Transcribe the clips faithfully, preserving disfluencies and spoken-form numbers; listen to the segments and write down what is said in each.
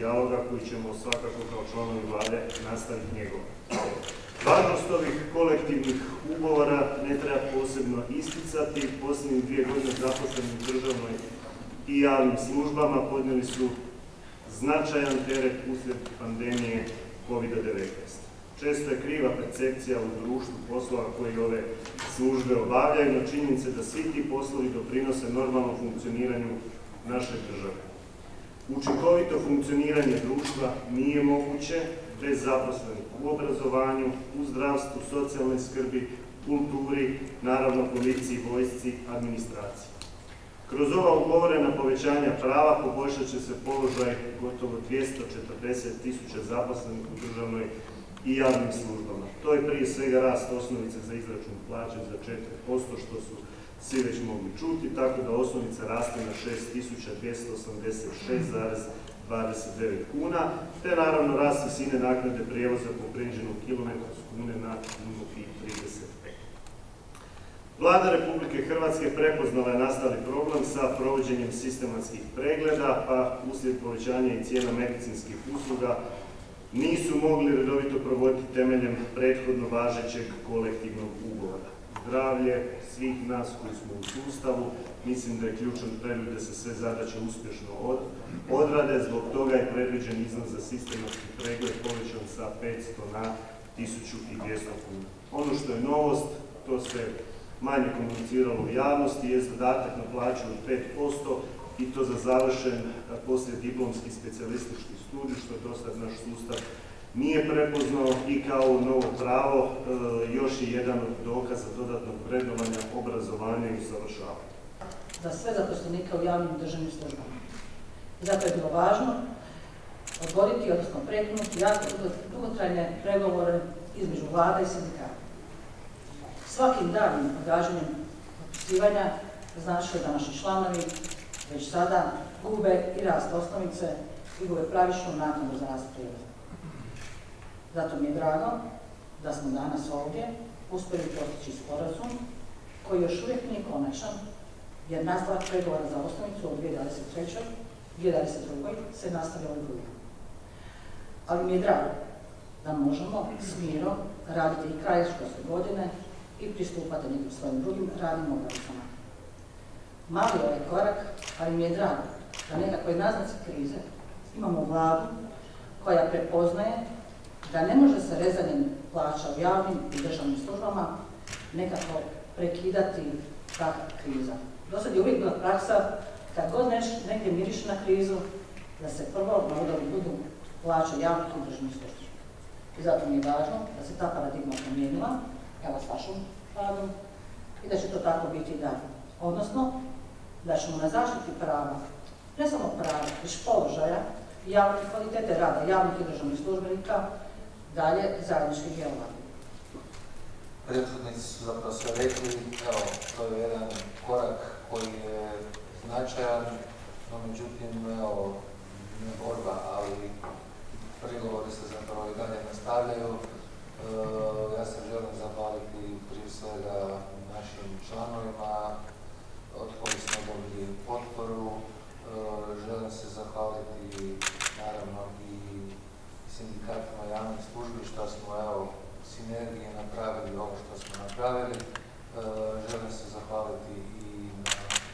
dijaloga koji ćemo svakako kao članovi vlade nastaviti njegovati. Važnost ovih kolektivnih ugovora ne treba posebno isticati. Posljednjih dvije godine zaposleni u državnoj i javnim službama podnijeli su značajan teret uslijed pandemije kovid devetnaest. Često je kriva percepcija u društvu poslova koji ove službe obavljaju, no činjenica da svi ti poslovi doprinose normalnom funkcioniranju naše države. Učinkovito funkcioniranje društva nije moguće bez zaposlenih u obrazovanju, u zdravstvu, socijalnoj skrbi, kulturi, naravno policiji, vojsci, administraciji. Kroz ova ugovorena povećanja prava poboljšat će se položaj gotovo dvjesto četrdeset tisuća zaposlenih u državnoj i javnim službama. To je prije svega rast osnovice za izračun plaće za četiri posto, što su svi već mogli čuti, tako da osnovica raste na šest tisuća dvjesto osamdeset šest zarez dvadeset devet kuna, te naravno rast visine naknade prijevoza po pređenom kilometru s kune na kunu i trideset pet. Vlada Republike Hrvatske prepoznala je nastali problem sa provođenjem sistematskih pregleda, pa uslijed povećanja i cijena medicinskih usluga nisu mogli redovito provoditi temeljem prethodno važećeg kolektivnog ugovora. Zdravlje svih nas koji smo u sustavu, mislim da je ključan preduvjet da se sve zadaće uspješno odrade, zbog toga je predviđen iznos za sistematski pregled povećan sa petsto na tisuću dvjesto kuna. Ono što je novost, to se manje komuniciralo u javnosti, je zadatak na plaću od pet posto i to za završen poslijediplomski specijalistički studij, što do sad naš sustav nije prepoznao i kao novo pravo još je jedan od dokaza dodatnog vrednovanja obrazovanja i usavršavanja. Za sve zaposlenike u javnim državnim službama. Zato je bilo važno odgoditi, odnosno prekinuti jako dugotrajne pregovore između vlada i sindikata. Svakim daljim odgađanjem potpisivanja znači da naši članovi već sada gube i rast osnovice i gube pravičnu naknadu za rast prijevoza. Zato mi je drago da smo danas ovdje uspjeli postići sporazum koji još uvijek nije konačan, jer nastavak pregovora za osnovicu od dvije tisuće dvadeset treće. dvije tisuće dvadeset druge. se nastavlja ovoj drugi. Ali mi je drago da možemo s mirom raditi i kraj školske godine i pristupati nekim svojim drugim radnim obavezama. Mali je ovaj korak, ali mi je drago da nekakve naznaci krize imamo vladu koja prepoznaje da ne može se rezanjem plaća u javnim i državnim službama nekako prekidati takva kriza. Do sad je uvijek bila praksa, kad god nešto negdje miriše na krizu, da se prvo na udaru budu plaće javnih i državnih službi. I zato mi je važno da se ta paradigma promijenila, evo s vašom radom, i da će to tako biti i dalje. Odnosno, da ćemo na zaštiti prava, ne samo prava, već položaja i kvalitete rada javnih i državnih službenika dalje zajednički djelovati. Prethodnici su zapravo sve rekli, evo, to je jedan korak koji je značajan, no međutim, evo, ne borba, ali pregovori se zapravo i dalje nastavljaju. E, ja se želim zahvaliti prije svega našim članovima od kojih smo dobili potporu. E, želim se zahvaliti naravno i sindikatima javnih službi što smo evo sinergije napravili ovo što smo napravili. E, želim se zahvaliti i na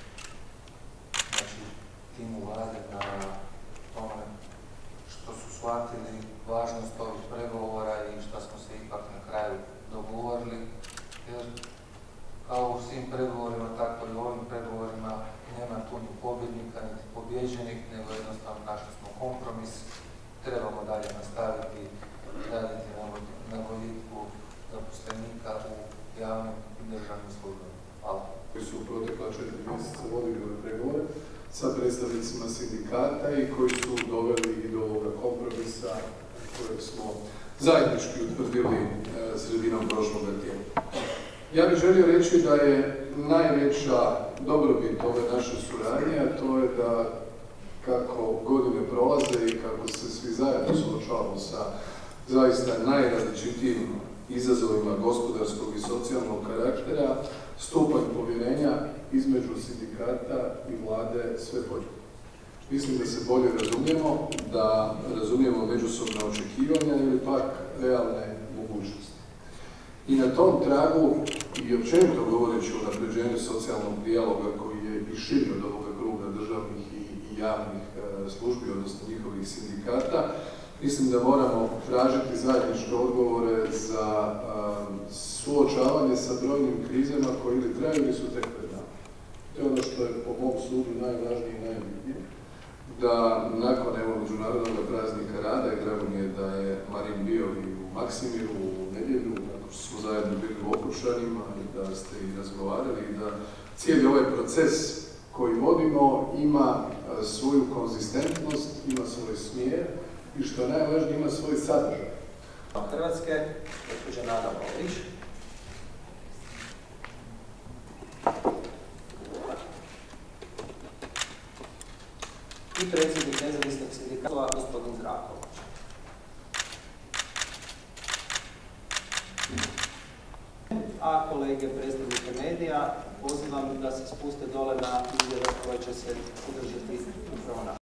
znači, timu vlade na tome što su shvatili važnost ovih pregovora i što smo se ipak na kraju dogovorili. Jer kao u svim pregovorima, tako i u ovim pregovorima nema tu ni pobjednika, niti pobjeđenih, nego jednostavno našli smo kompromis. Trebamo dalje nastaviti raditi na boljitku zaposlenika u javnim i državnim službama. Hvala. Koji su u protekla četiri mjeseca vodili ove pregovore sa predstavnicima sindikata i koji su doveli i do ovoga kompromisa kojeg smo zajednički utvrdili sredinom prošloga tjedna. Ja bih želio reći da je najveća dobrobit ove naše suradnje, a to je da kako godine prolaze i kako se svi zajedno suočavamo sa zaista najrazličitijim izazovima gospodarskog i socijalnog karaktera, stupanj povjerenja između sindikata i vlade sve bolje. Mislim da se bolje razumijemo, da razumijemo međusobna očekivanja ili pak realne mogućnosti. I na tom tragu, i općenito govoreći o unapređenju socijalnog dijaloga koji je i širi od ovoga kruga državnih i, i javnih e, službi, odnosno njihovih sindikata, mislim da moramo tražiti zajedničke odgovore za e, suočavanje sa brojnim krizama koji ili traju ili su tek pred nama. To je ono što je po mom sudu najvažnije i najbitnije. Da nakon evo međunarodnog praznika rada, i drago mi je da je Marin bio i u Maksimiru u nedjelju, kako smo zajedno bili u Okučanima i da ste i razgovarali i da cijeli ovaj proces koji vodimo ima svoju konzistentnost, ima svoj smjer i što je najvažnije ima svoj sadržaj. Hrvatske, gospođa Nada Volić. I predsjednik nezavisnog sindikata, gospodin Zraković. A kolege predstavnike medija pozivam da se spuste dole na izjave koje će se održati upravo na